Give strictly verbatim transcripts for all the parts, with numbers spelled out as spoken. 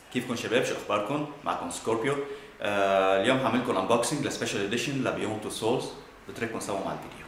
كيفكم شباب؟ شو اخباركم؟ معكم سكوربيو. آه اليوم هعمل لكم انبوكسنج لسبيشال اديشن لبيوند تو سولز. بترككم سوا مع الفيديو.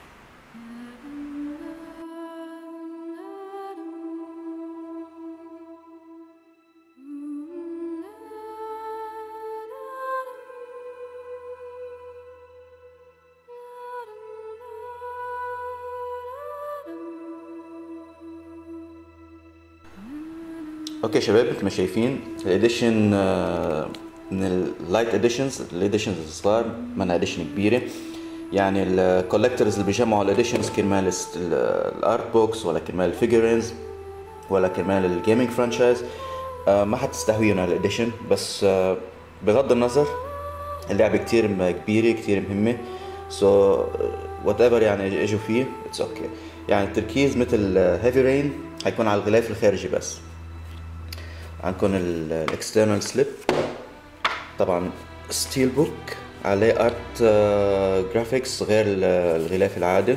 اوكي شباب، مثل ما شايفين الاديشن من اللايت اديشنز، الاديشنز الصغار، منها اديشن كبيره. يعني الكولكترز اللي بيجمعوا الاديشنز كرمال الارت بوكس ولا كرمال الفيجرينز ولا كرمال الجيمنج فرانشايز ما حتستهويهم الاديشن. بس بغض النظر اللعبه كتير كبيره كتير مهمه، سو وات ايفر يعني اجوا فيه اتس اوكي. يعني التركيز مثل هيفي رين حيكون على الغلاف الخارجي بس. عندكم الاكسترنال سليب، طبعا ستيل بوك عليه ارت جرافيكس غير الغلاف العادي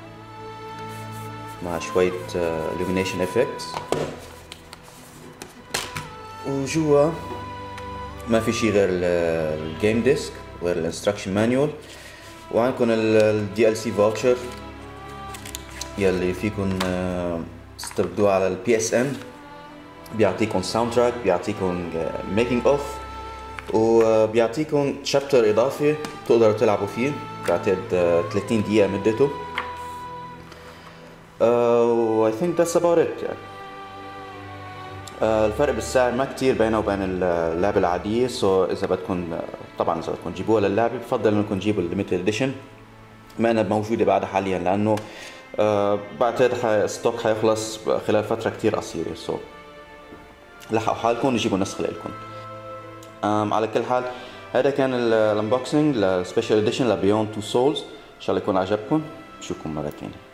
مع شوية illumination effects. وجوا ما في شي غير الجيم ديسك غير الانستراكشن مانيول. وعندكم الدي ال سي فاوتشر يلي فيكم تستردوه على البي اس ان، بيعطيكم ساوند تراك، بيعطيكم ميكينج اوف، وبيعطيكم شابتر اضافي تقدروا تلعبوا فيه. بعتقد ثلاثين دقيقة مدته. و I think that's about it يعني. uh, الفرق بالسعر ما كتير بينه وبين اللعبة العادية. so إذا بدكم طبعا إذا بدكم تجيبوها للعبة بفضل إنكم تجيبوا الليميتد اديشن، ما أنا موجودة بعدها حاليا لأنه uh, بعتقد الستوك حيخلص خلال فترة كتير قصيرة. so لحقوا حالكم وجيبوا نسخة لكم. um, على كل حال هذا كان الانبوكسنج لسبيشال اديشن لبيوند تو سولز. ان شاء الله يكون عجبكم. بشوفكم مرة تانية.